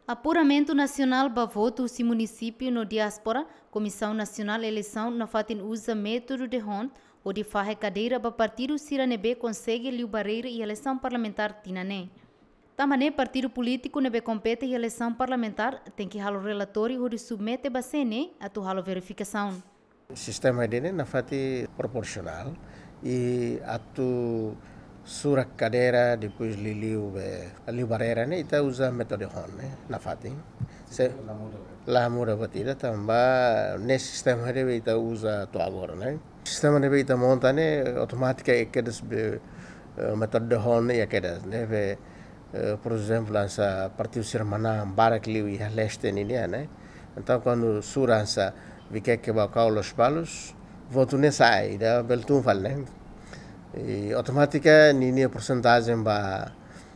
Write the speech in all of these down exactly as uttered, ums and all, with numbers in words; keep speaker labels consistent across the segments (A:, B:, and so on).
A: Apuramento nacional ba voto se município no diáspora, Comissão Nacional Eleição na fatin usa método de rond, ou de farre cadeira ba partido Siranebe consegue liu barreira e eleição parlamentar tinané. Tamane partido político nebe compete e eleição parlamentar tem que halo relatório ou de submete ba sene a tu halo verificação.
B: O sistema dele na fati proporcional e atu sura cadeira depois liliu liu barreira né ita usa método rond né na fati se lá muda batida também nesse sistema dele ita usa to agora né sistema dele ita monta né automática é que des método rond é que des né por exemplo essa partido sermana barak liu e leste né então quando sura essa vi que que vai os palos voto ne sai da beltum fal né e automática nini porcentagem ba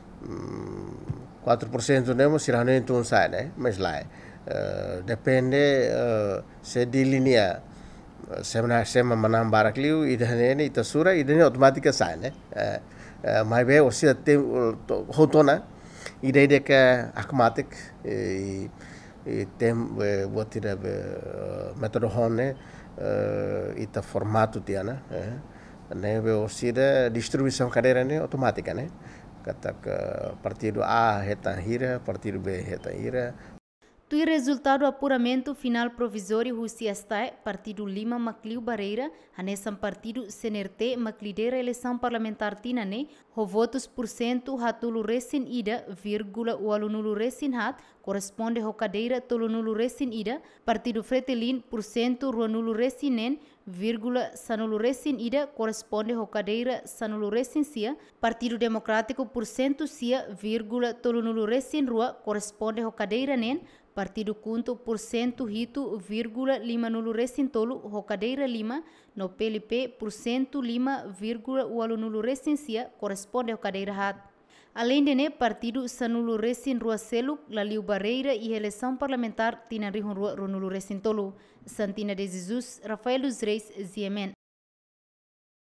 B: quatro por cento nemo sirano então sai né mas lá uh, depende uh, se di linha semana semana manam barakliu e dane ita sura e dane automática sai né mas bem você tem rotona e daí de que automatic e tem botira método rone ita formato tiana né você da distribuição cadeira né automática né kata partido A reta hira partido B reta hira.
A: Tu resultado apuramento final provisório Russia está partido Lima Macliu Barreira hanesan partido C N R T Maclidera eleição parlamentar tinane ho votos por cento hatulu resin ida vírgula walunulu resin hat corresponde ho cadeira tolunulu resin ida partido Fretilin por cento ruanulu resinen vírgula sanulu resin ida corresponde ho cadeira sanulu resin sia partido democrático por cento sia vírgula tolunulu resin rua corresponde ho cadeira nen partido Kunto por cento hito vírgula lima nulu recintolo ho cadeira lima no P L P por cento lima vírgula walu nulu recensia corresponde ao cadeira hat. Além de né partido sanulu recin rua selu laliu barreira e eleição parlamentar tina rihun rua nulu recintolo. Santina de Jesus, Rafael dos Reis, Ziemen.